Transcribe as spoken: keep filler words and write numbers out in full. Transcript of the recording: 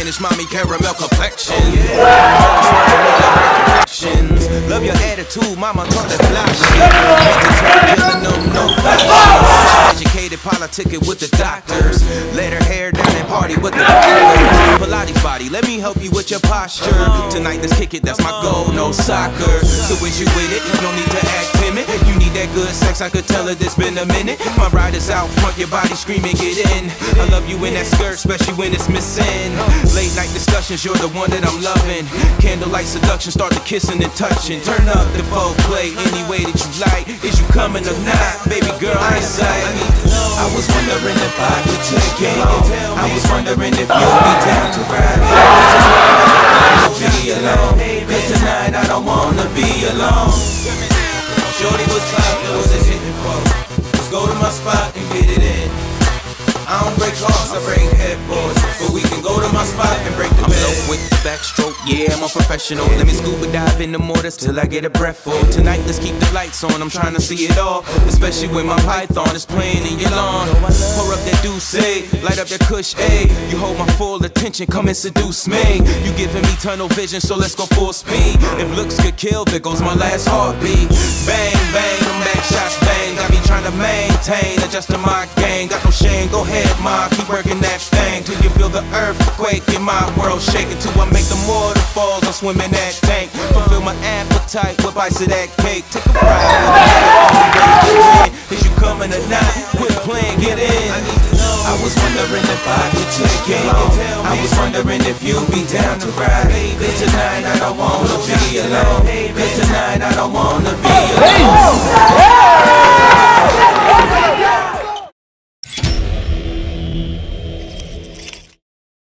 Spanish mommy caramel complexion. Love your attitude, mama, talk that fly shit. Killing them, no fashion. Educated, politicking with the doctors. Let her hair down and party with the Pilates body, let me help you with your posture. Tonight, let's kick it, that's my goal, no soccer. So is you with it? No need to act timid. You need that good sex, I could tell her this been a minute. My ride is out front, your body screaming, get in. I love you in that skirt, especially when it's missing. Late night discussions, you're the one that I'm loving. Candlelight seduction, start the kissing and touching. Turn up the folk play any way that you like. Is you coming or not? Baby girl, I ain't sight. I was wondering if I could take it. I was wondering if you'd be down to ride it. Be alone, cause tonight I don't wanna be alone. Shorty, what's poppin', what's it hitting for? Let's go to my spot and get it in. I don't break hearts, I break headboards. But we can go to my spot and break the bed. I'm low with the backstroke, yeah, I'm a professional. Let me scuba dive in the mortars till I get a breath full. Tonight, let's keep the lights on, I'm trying to see it all. Especially when my python is playing in your lawn. Pour up that douce, light up that kush, A. You hold my full attention, come and seduce me. You giving me tunnel vision, so let's go full speed. If looks could kill, there goes my last heartbeat. Bang, bang, them back shots, bang. Got me trying to maintain, adjusting my game. Got no shame, go ahead. Ma, keep working that thing till you feel the earthquake in my world shaking. Till I make the waterfalls, I'm swimming that tank. Fulfill my appetite with bites of that cake. Take a ride. Is you coming or not? Quit playing, get in. I was wondering if I could take it. I was wondering if you'd be down to ride. Cause tonight I don't wanna be alone. Cause tonight I don't wanna be alone.